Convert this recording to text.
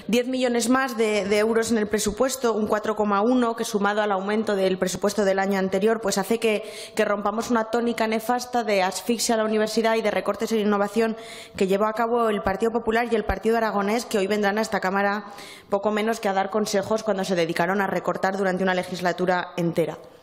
10 millones más de euros en el presupuesto, un 4,1, que sumado al aumento del presupuesto del año anterior, pues hace que rompamos una tónica nefasta de asfixia a la universidad y de recortes en innovación que llevó a cabo el Partido Popular y el Partido Aragonés, que hoy vendrán a esta Cámara poco menos que a dar consejos cuando se dedicaron a recortar durante una legislatura entera.